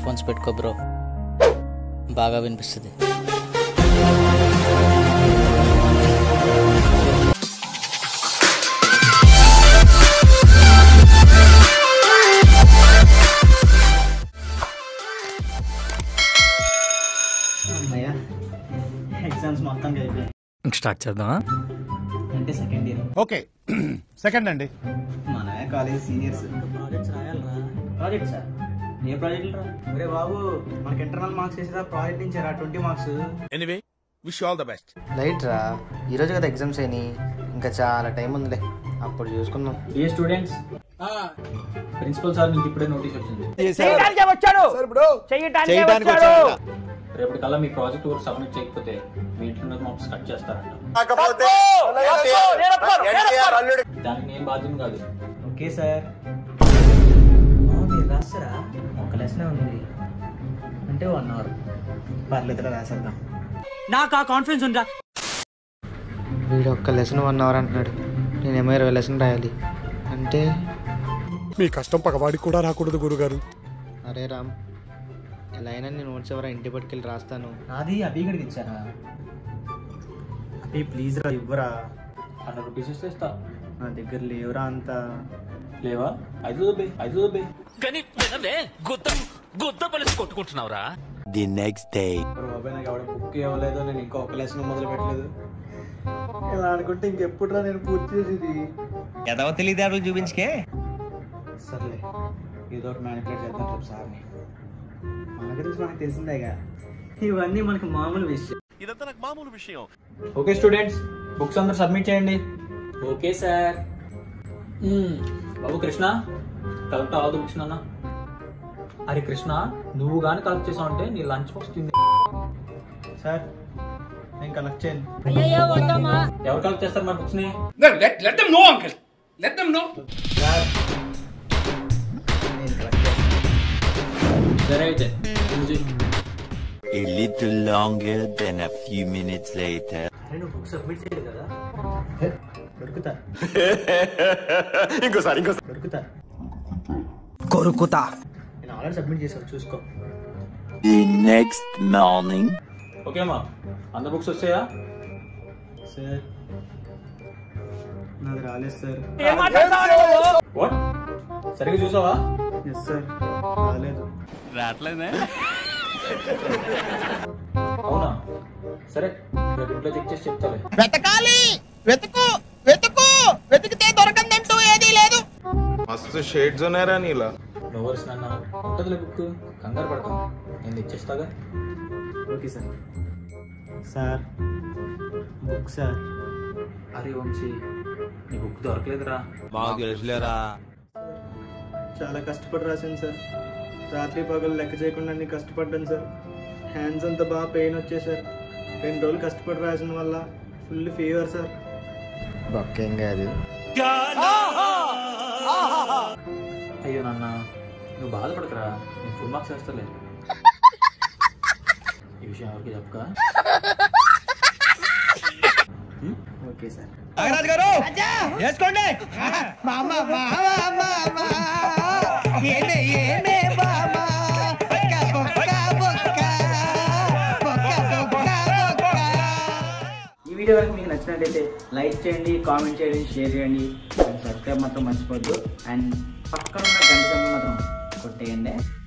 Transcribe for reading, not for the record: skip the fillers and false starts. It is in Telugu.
ఫోన్స్ పెట్టుకో బ్రో, బాగా వినిపిస్తుంది. ఎగ్జామ్స్ మొత్తం అయిపోయాయి. స్టార్ట్ చేద్దామా? అంటే సెకండ్ ఇయర్. ఓకే సెకండ్ అండి. మన కాలేజ్ సీనియర్స్ ప్రాజెక్ట్స్ రాయాలరా. Project sir? ఏ ప్రాజెక్టులు రా? అరే బాబు, మనకి ఇంటర్నల్ మార్క్స్ వేసేదా ప్రాజెక్ట్ నుంచి రా 20 marks. Anyway wish all the best. Light రా, ఈరోజు కదా ఎగ్జామ్స్ అయినాయి, ఇంకా చాలా టైం ఉందిలే, అప్పుడు చూసుకుందాం. ఏ స్టూడెంట్స్, ప్రిన్సిపల్ సార్ నుంచి ఇప్పుడే నోటీస్ వచ్చింది. రేపటి కల్లా మీ ప్రాజెక్ట్ వర్క్ సబ్మిట్ చేయకపోతే మీ ఇంటర్నల్ మార్క్స్ కట్ చేస్తారంట. దానికి నేను బాధ్యం కాదు. Okay sir. మీరు రాస్తారా? ఒక లెసనే ఉంది అంటే 1 అవర్. పర్లేదురా, రాసేద్దాం. నాకు ఆ కాన్ఫిడెన్స్ ఉందా? వీడు ఒక్క లెసన్ 1 అవర్ అంటున్నాడు, నేనేమో 20 లెసన్ రాయాలి అంటే. మీ కష్టం పగవాడికి కూడా రాకూడదు గురుగారు. అరే రామ్, ఎలా అయినా నేను నోట్స్ ఎవరా ఇంటి పట్టుకెళ్ళి రాస్తాను. అది అభిగడికి ఇచ్చారా? అభి ప్లీజ్ రా, ఇవ్వరా. 100 రూపీస్ ఇస్తే ఇస్తా. నా దగ్గర లేవురా అంత. లేవా? 5 కానీ గుద్ద పలిసి కొట్టుకుంటున్నావురా. The next day. బాబాయ్, నాకు ఎవడ బుక్ ఇవ్వలేదు, నేను ఇంకా ఒక లెసన్ మొదలు పెట్టలేదు. ఇలా అనుకుంటే ఇంకెప్పుడు రా నేను పూర్తి చేసేది. ఎదవ తెలియదారులు చూపించుకే. సర్లే, ఏదో ఒకటి మ్యానిపులేట్ చేద్దాం రేపు సార్ని. మన గురించి మనకు తెలిసిందేగా, ఇవన్నీ మనకి మామూలు విషయం. ఇదంతా నాకు మామూలు విషయం. ఓకే స్టూడెంట్స్, బుక్స్ అందరు సబ్మిట్ చేయండి. Okay sir. బాబు Krishna, collect all the books నాన్న. అరే కృష్ణ, నువ్వు కానీ కలెక్ట్ చేసావు అంటే నీ లంచ్ బాక్స్ తింది. సార్, నేను కలెక్ట్ చేయను. ఎవరు కలెక్ట్ చేస్తారు మన బుక్స్ ని? Let them know, uncle. Let them know. నేను కలెక్ట్ చేస్తాను. సరే అయితే A little longer than a few minutes later. అరే, నువ్వు బుక్ సబ్మిట్ చేయలేదు కదా? దొరుకుతా. ఇంకోసారి దొరుకుతా. నేను ఆల్రెడీ సబ్మిట్ చేసాను, చూసుకో. The next morning. ఓకే అమ్మా, అందరు బుక్స్ వచ్చాయా? సార్, నాది రాలేదు సార్. వాట్? సరిగ్గా చూసావా? ఎస్ సార్, రాలేదు. రావట్లేదే? అవునా? సరే, రేపు ఇంట్లో చెక్ చేసి చెప్తాలే. వెతికితే దొరకందంటూ ఏదీ లేదు. మస్తు షేడ్స్ ఉన్నారా నీలా. నోవర్స్ నాన్న, ఉంటుందిలే బుక్, కంగారు పడతాం, నేను తెచ్చేస్తాగా. Okay sir. Sir, book sir. అరే వంశీ, నీ బుక్ దొరకలేదురా. మాకు తెలుసులేరా. చాలా కష్టపడి రాశాను సార్, రాత్రి పగలు లెక్క చేయకుండా అన్ని కష్టపడ్డాను సార్. హ్యాండ్స్ అంతా బాగా పెయిన్ వచ్చాయి సార్. 2 రోజులు కష్టపడి రాసిన వల్ల ఫుల్ ఫీవర్ సార్. బొక్కేం కాదు. అయ్యో నాన్న, నువ్వు బాధపడకరా, నేను ఫుల్ మార్క్స్ వేస్తాలే. ఈ విషయం ఎవరికి చెప్పక. Okay sir. నాగరాజు గారు వేసుకోండి. ఈ వీడియో వరకు మీకు నచ్చినట్లయితే లైక్ చేయండి, కామెంట్ చేయండి, షేర్ చేయండి, అండ్ సబ్స్క్రైబ్ మాత్రం మర్చిపోద్దు. అండ్ పక్కన ఉన్న గంట సింబల్ మాత్రం కొట్టేయండి.